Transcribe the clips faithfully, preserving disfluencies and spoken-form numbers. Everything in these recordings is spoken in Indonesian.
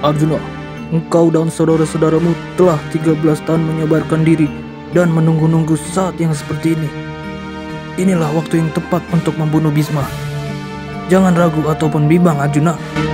Arjuna, engkau dan saudara-saudaramu telah tiga belas tahun menyebarkan diri dan menunggu-nunggu saat yang seperti ini. Inilah waktu yang tepat untuk membunuh Bhisma. Jangan ragu ataupun bimbang, Arjuna.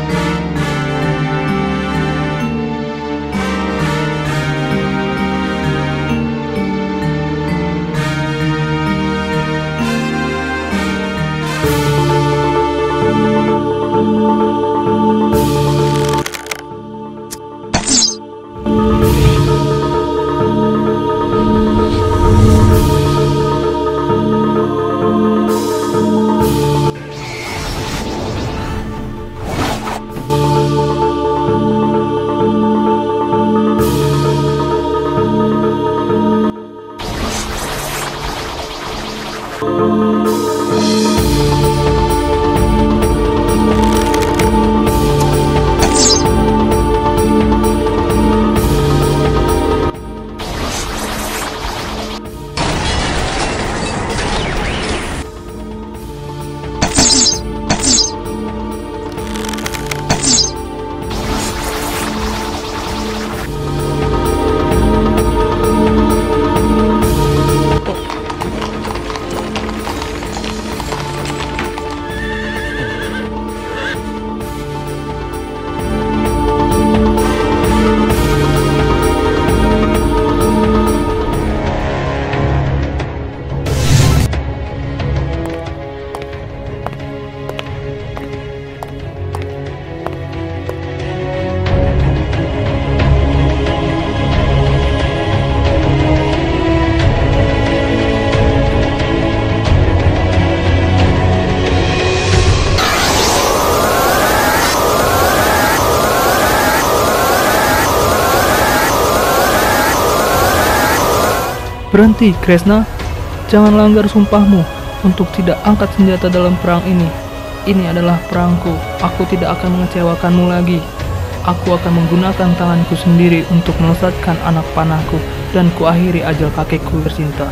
Berhenti, Kresna. Jangan langgar sumpahmu untuk tidak angkat senjata dalam perang ini. Ini adalah perangku. Aku tidak akan mengecewakanmu lagi. Aku akan menggunakan tanganku sendiri untuk melesatkan anak panahku dan kuakhiri ajal kakekku tercinta.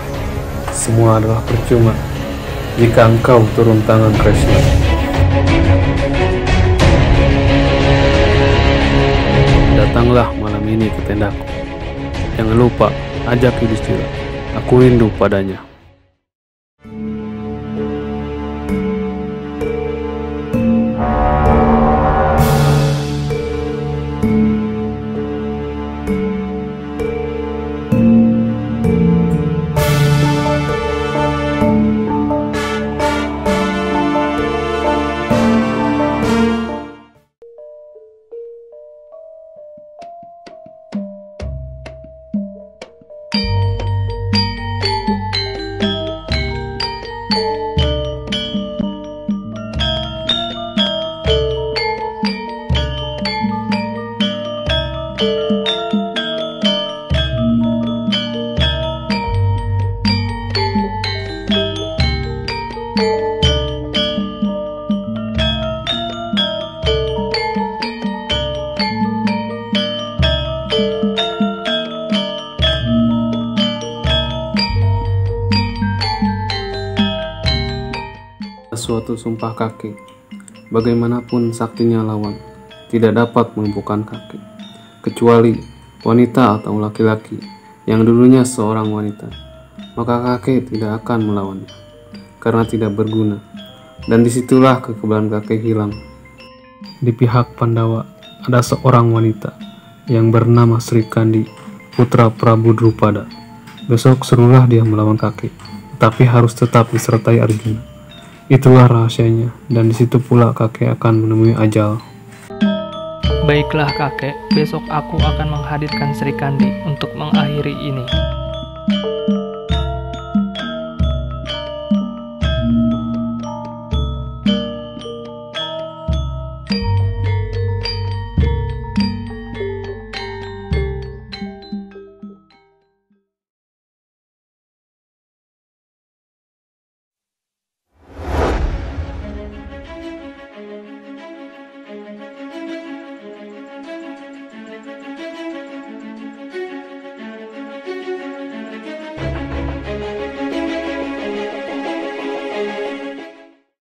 Semua adalah percuma jika engkau turun tangan, Kresna. Datanglah malam ini ke tendaku. Jangan lupa ajak Yudhistira. Aku rindu padanya. Suatu sumpah kakek, bagaimanapun saktinya lawan, tidak dapat melumpuhkan kakek, kecuali wanita atau laki-laki yang dulunya seorang wanita. Maka kakek tidak akan melawannya, karena tidak berguna. Dan disitulah kekebalan kakek hilang. Di pihak Pandawa ada seorang wanita yang bernama Sri Kandi, putra Prabu Drupada. Besok serulah dia melawan kakek, tapi harus tetap disertai Arjuna. Itulah rahasianya, dan disitu pula kakek akan menemui ajal. Baiklah kakek, besok aku akan menghadirkan Sri Kandi untuk mengakhiri ini.